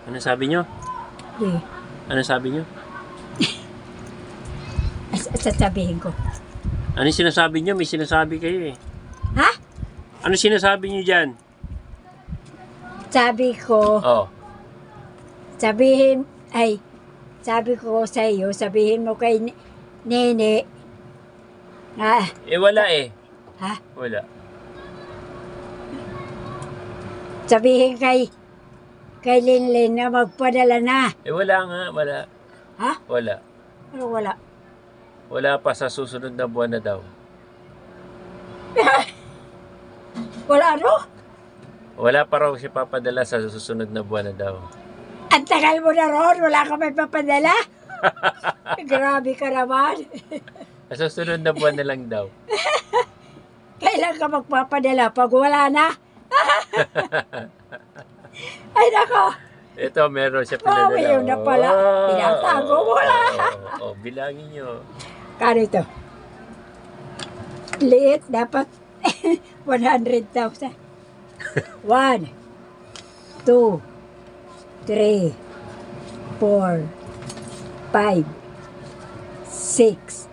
Ano sabi nyo? Eh, Ano sabi nyo? sasabihin ko. Ano yung sinasabi nyo? May sinasabi kayo eh. Ha? Ano sinasabi nyo dyan? Sabi ko, Oh. sabihin, ay, sabi ko sa iyo, sabihin mo kay Nene, na, Eh wala eh. ha? Wala. Sabihin kay Linlin na magpadala na. Eh wala nga. Wala. Ha? Wala. Ano wala? Wala pa sa susunod na buwan na daw. Wala ano? Wala pa raw siya papadala sa susunod na buwan na daw. Ang tagal mo na ron, wala ka may papadala? Grabe ka naman. Sa susunod na buwan na lang daw. Kailan ka magpapadala pag wala na? Ay nako, Ito, meron siya pinadala. yun na pala. Tinatago mo lang. Bilangin nyo. Kano ito? Liit, dapat 100,000. 1, 2, 3, 4, 5, 6,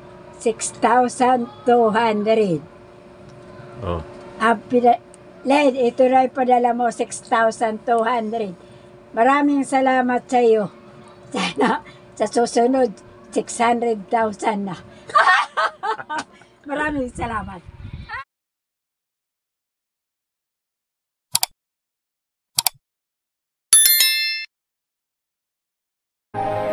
6,200. Oh. Len, ito na ipadala mo, 6,200. Maraming salamat sa iyo. Sana sa susunod, 600,000 na. Maraming salamat.